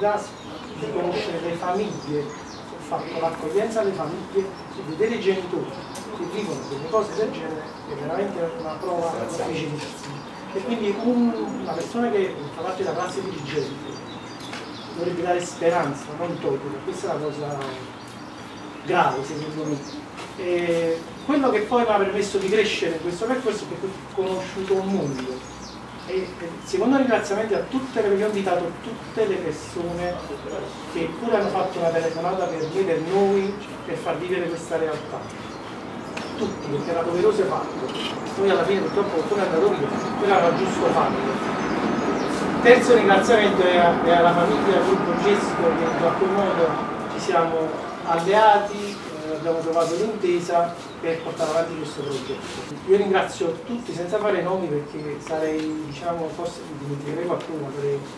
possibilità di conoscere le famiglie, ho fatto l'accoglienza alle famiglie, di vedere i genitori che vivono delle cose del genere, è veramente una prova difficilissima. E quindi una persona che fa parte della classe dirigente dovrebbe dare speranza, non togliere, questa è la cosa grave secondo me. E quello che poi mi ha permesso di crescere in questo percorso è perché ho conosciuto un mondo. E il secondo ringraziamento a tutte le, perché ho invitato tutte le persone che pure hanno fatto una telefonata per me, per noi, per far vivere questa realtà. Tutti, perché era doveroso farlo. Poi alla fine purtroppo come è andato via, però era giusto farlo. Il terzo ringraziamento è alla famiglia, al gruppo Gesto, che in qualche modo ci siamo alleati, abbiamo trovato l'intesa per portare avanti questo progetto. Io ringrazio tutti senza fare nomi perché sarei, diciamo, forse mi dimenticherei qualcuno,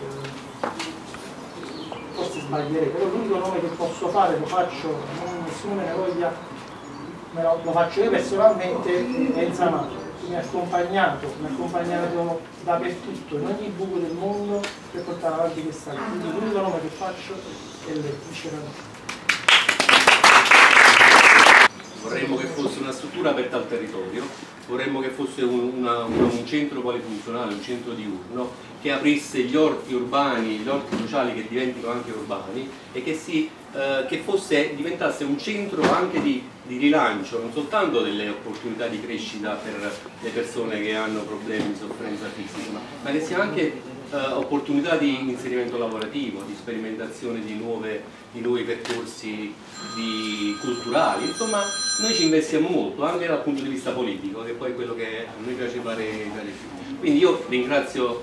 forse sbaglierei, però l'unico nome che posso fare, lo faccio, nessuno me ne voglia, lo faccio io personalmente, è Enzo Amato, che mi ha accompagnato dappertutto, in ogni buco del mondo per portare avanti questa cosa. Quindi l'unico nome che faccio è lei, sinceramente. Vorremmo che fosse una struttura aperta al territorio, vorremmo che fosse un centro polifunzionale, un centro diurno, che aprisse gli orti urbani, gli orti sociali che diventino anche urbani e che diventasse un centro anche di rilancio, non soltanto delle opportunità di crescita per le persone che hanno problemi di sofferenza fisica, ma che sia anche opportunità di inserimento lavorativo, di sperimentazione di nuovi percorsi culturali. Insomma, noi ci investiamo molto anche dal punto di vista politico, che poi è quello che a noi piace fare più. Quindi io ringrazio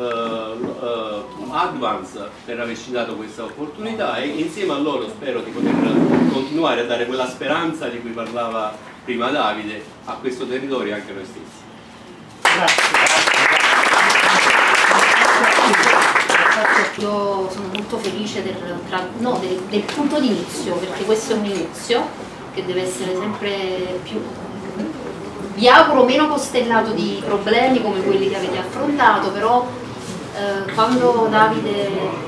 Advance per averci dato questa opportunità e insieme a loro spero di poter continuare a dare quella speranza di cui parlava prima Davide a questo territorio e anche a noi stessi. Grazie. Io sono molto felice del punto di inizio, perché questo è un inizio che deve essere sempre più, vi auguro, meno costellato di problemi come quelli che avete affrontato, però quando Davide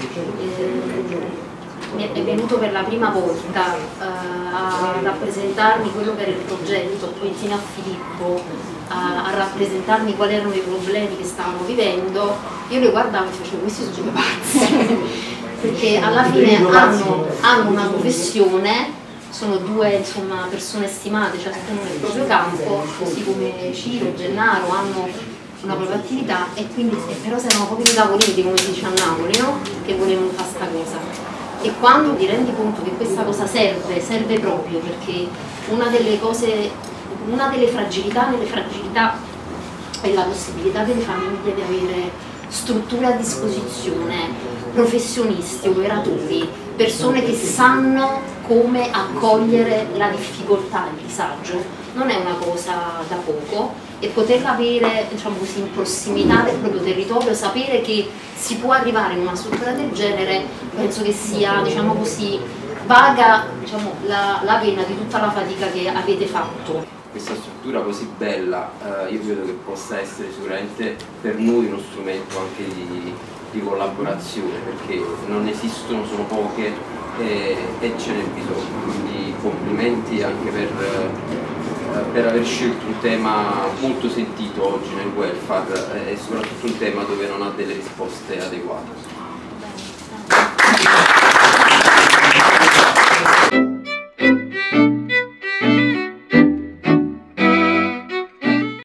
è venuto per la prima volta a rappresentarmi quello che era il progetto, poi insieme a Filippo a rappresentarmi quali erano i problemi che stavano vivendo, io li guardavo e facevo: questi sono due pazzi perché alla fine hanno una professione, sono due, insomma, persone stimate, ciascuno nel proprio campo, così come Ciro, Gennaro, hanno una propria attività e quindi però erano proprio i tavolini, come si dice a Napoli, no? Che volevano fare sta cosa. E quando ti rendi conto che questa cosa serve proprio, perché una delle fragilità nelle fragilità è la possibilità delle famiglie di avere strutture a disposizione, professionisti, operatori, persone che sanno come accogliere la difficoltà, il disagio, non è una cosa da poco, e poterla avere, diciamo così, in prossimità del proprio territorio, sapere che si può arrivare in una struttura del genere, penso che sia, diciamo così, vaga, diciamo, la pena di tutta la fatica che avete fatto. Questa struttura così bella, io credo che possa essere sicuramente per noi uno strumento anche di collaborazione, perché non esistono, sono poche e ce n'è bisogno, quindi complimenti anche per aver scelto un tema molto sentito oggi nel welfare e soprattutto un tema dove non ha delle risposte adeguate.